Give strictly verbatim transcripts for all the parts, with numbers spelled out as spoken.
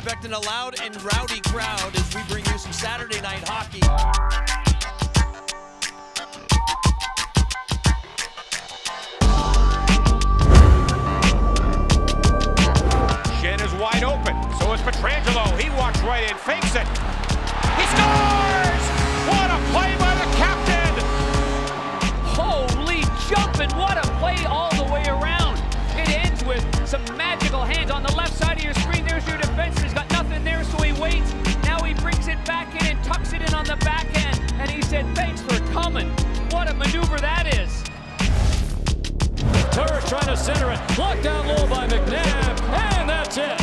expecting a loud and rowdy crowd as we bring you some Saturday night hockey. Shen is wide open, so is Pietrangelo. He walks right in, fakes it. He scores! What a play by the captain! Holy jumping, what a play all the way around. It ends with some magical hands on the left side of your screen. There's your defense. He's got nothing there, so he waits. Now he brings it back in and tucks it in on the backhand. And he said, thanks for coming. What a maneuver that is. Turris trying to center it. Blocked down low by McNabb. And that's it.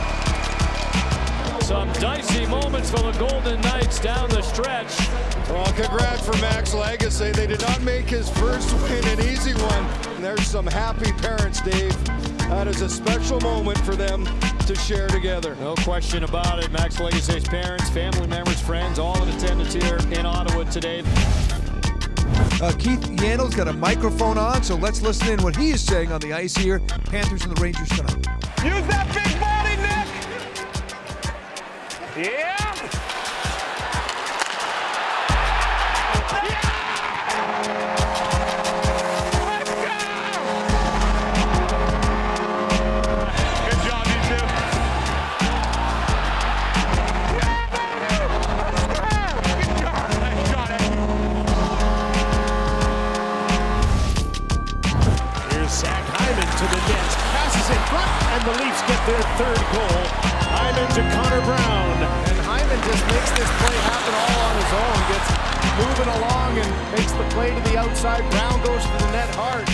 Some dicey moments for the Golden Knights down the stretch. Well, congrats for Max Lagace. They did not make his first win an easy one. And there's some happy parents, Dave. That is a special moment for them to share together. No question about it. Max Lagace's parents, family members, friends, all in attendance here in Ottawa today. Uh, Keith Yandle's got a microphone on, so let's listen in what he is saying on the ice here. Panthers and the Rangers tonight. Use that big body, Nick! Yeah! And the Leafs get their third goal. Hyman to Connor Brown. And Hyman just makes this play happen all on his own. Gets moving along and makes the play to the outside. Brown goes to the net hard.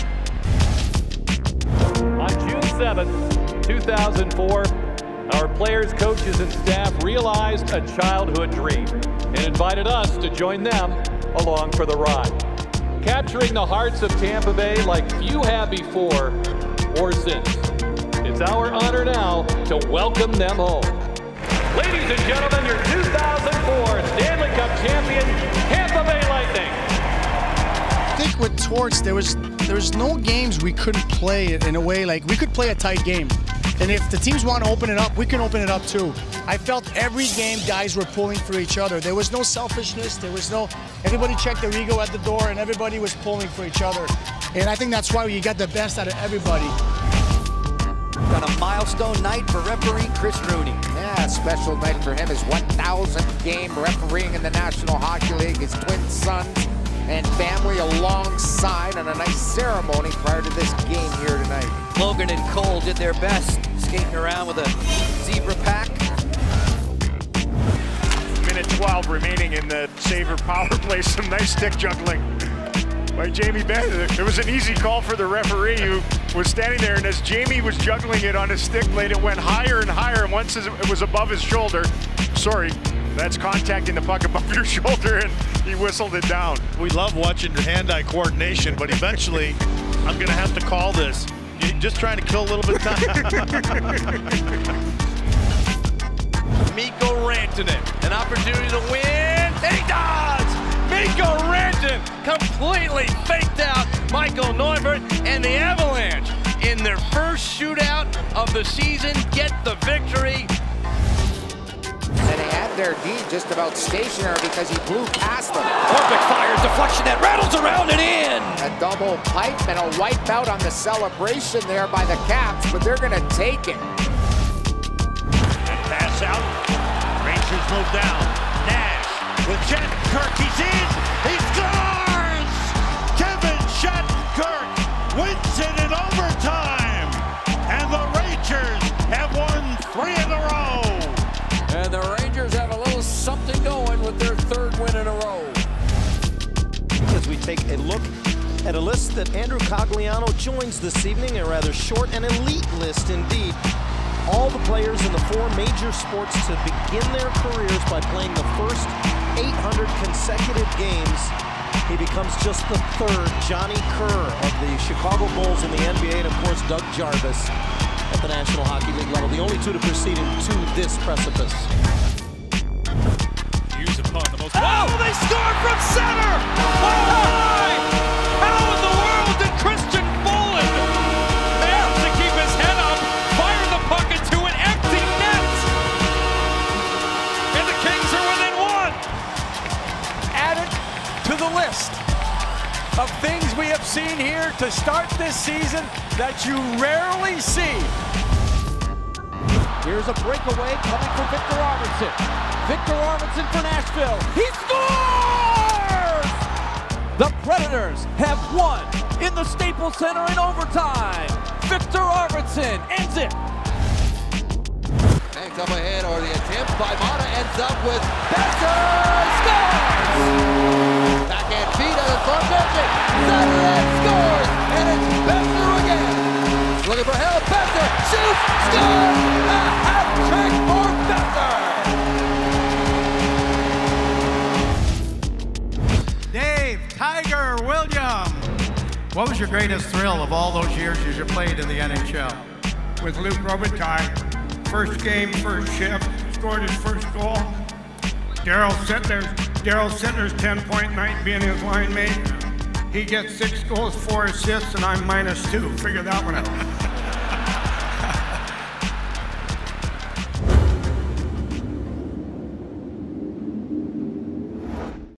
On June seventh, two thousand four, our players, coaches, and staff realized a childhood dream and invited us to join them along for the ride. Capturing the hearts of Tampa Bay like few have before or since. It's our honor now to welcome them home. Ladies and gentlemen, your two thousand four Stanley Cup champion, Tampa Bay Lightning. I think with Torts, there was there was no games we couldn't play it in a way. Like, we could play a tight game. And if the teams want to open it up, we can open it up too. I felt every game guys were pulling for each other. There was no selfishness. There was no, everybody checked their ego at the door and everybody was pulling for each other. And I think that's why you got the best out of everybody. Got a milestone night for referee Chris Rooney. Yeah, a special night for him. His one thousandth game refereeing in the National Hockey League. His twin sons and family alongside on a nice ceremony prior to this game here tonight. Logan and Cole did their best, skating around with a zebra pack. Minute twelve remaining in the Sabre power play. Some nice stick juggling by Jamie Benn. It was an easy call for the referee who was standing there, and as Jamie was juggling it on his stick blade, it went higher and higher, and once it was above his shoulder, sorry, that's contacting the puck above your shoulder, and he whistled it down. We love watching hand-eye coordination, but eventually I'm going to have to call this. You're just trying to kill a little bit of time. Mikko Rantanen, an opportunity to win. He does! Mikko Rantanen completely faked out Michael Neuvert, and the Avalanche, in their first shootout of the season, get the victory. And they had their D just about stationary because he blew past them. Perfect fires, deflection that rattles around and in. A double pipe and a wipeout on the celebration there by the Caps, but they're going to take it. And pass out. Rangers move down. Nash with Shattenkirk. He's in. He scores! Kevin Shattenkirk wins it in overtime. And the Rangers have won three in a row. And the Rangers have a little something going with their third win in a row. As we take a look at a list that Andrew Cogliano joins this evening, a rather short and elite list indeed. All the players in the four major sports to begin their careers by playing the first eight hundred consecutive games. He becomes just the third Johnny Kerr of the Chicago Bulls in the N B A, and of course Doug Jarvis at the National Hockey League level, the only two to proceed him to this precipice. Use upon the most. Oh, they scored from center! Why? How in the world did Christian Bolin manage to keep his head up, fire the puck into an empty net? to start this season that you rarely see. Here's a breakaway coming from Victor Arvidsson. Victor Arvidsson for Nashville. He scores! The Predators have won in the Staples Center in overtime. Victor Arvidsson ends it. Hangs up ahead, or the attempt by Mata ends up with Boeser scores! Backhand feed of the front netting. Sutherland scores, and it's Boeser again. Looking for help, Boeser shoots, scores! A hat trick for Boeser! Dave Tiger Williams. What was your greatest thrill of all those years as you played in the N H L? With Luke Robitaille. First game, first shift, scored his first goal. Daryl Sittler, Daryl Sittler's ten-point night being his line mate. He gets six goals, four assists, and I'm minus two. Figure that one out.